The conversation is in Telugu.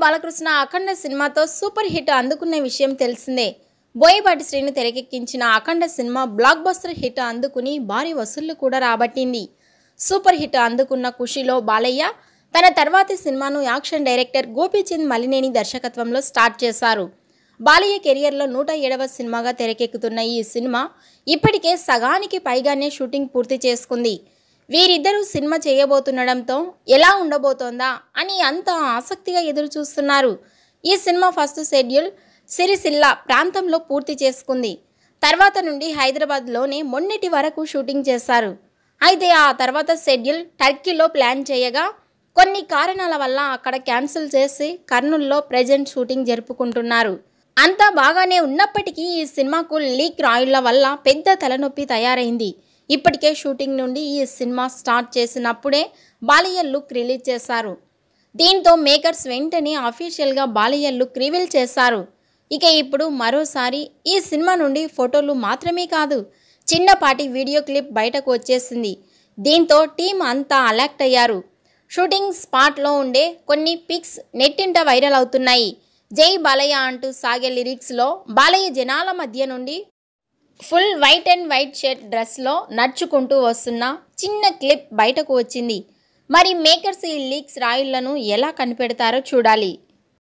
బాలకృష్ణ అఖండ సినిమాతో సూపర్ హిట్ అందుకున్న విషయం తెలిసిందే. బోయపాటి శ్రీను తెరకెక్కించిన అఖండ సినిమా బ్లాక్ బస్టర్ హిట్ అందుకుని భారీ వసూళ్లు కూడా రాబట్టింది. సూపర్ హిట్ అందుకున్న ఖుషీలో బాలయ్య తన తర్వాతి సినిమాను యాక్షన్ డైరెక్టర్ గోపిచంద్ మలినేని దర్శకత్వంలో స్టార్ట్ చేశారు. బాలయ్య కెరియర్లో 107వ సినిమాగా తెరకెక్కుతున్న ఈ సినిమా ఇప్పటికే సగానికి పైగానే షూటింగ్ పూర్తి చేసుకుంది. వీరిద్దరూ సినిమా చేయబోతుండడంతో ఎలా ఉండబోతోందా అని అంతా ఆసక్తిగా ఎదురు చూస్తున్నారు. ఈ సినిమా ఫస్ట్ షెడ్యూల్ సిరిసిల్ల ప్రాంతంలో పూర్తి చేసుకుంది. తర్వాత నుండి హైదరాబాద్లోనే మొన్నటి వరకు షూటింగ్ చేశారు. అయితే ఆ తర్వాత షెడ్యూల్ టర్కీలో ప్లాన్ చేయగా కొన్ని కారణాల వల్ల అక్కడ క్యాన్సిల్ చేసి కర్నూల్లో ప్రెజెంట్ షూటింగ్ జరుపుకుంటున్నారు. అంతా బాగానే ఉన్నప్పటికీ ఈ సినిమాకు లీక్ రాయుళ్ల వల్ల పెద్ద తలనొప్పి తయారైంది. ఇప్పటికే షూటింగ్ నుండి ఈ సినిమా స్టార్ట్ చేసినప్పుడే బాలయ్య లుక్ రిలీజ్ చేశారు. దీంతో మేకర్స్ వెంటనే అఫీషియల్గా బాలయ్య లుక్ రివీల్ చేశారు. ఇక ఇప్పుడు మరోసారి ఈ సినిమా నుండి ఫోటోలు మాత్రమే కాదు, చిన్నపాటి వీడియో క్లిప్ బయటకు వచ్చేసింది. దీంతో టీం అంతా అలర్ట్ అయ్యారు. షూటింగ్ స్పాట్లో ఉండే కొన్ని పిక్స్ నెట్టింట వైరల్ అవుతున్నాయి. జై బాలయ్య అంటూ సాగే లిరిక్స్లో బాలయ్య జనాల మధ్య నుండి full white and white shirt డ్రెస్లో నడుచుకుంటూ వస్తున్న చిన్న క్లిప్ బయటకు వచ్చింది. మరి మేకర్స్ ఈ లీక్స్ రాయుళ్లను ఎలా కనిపెడతారో చూడాలి.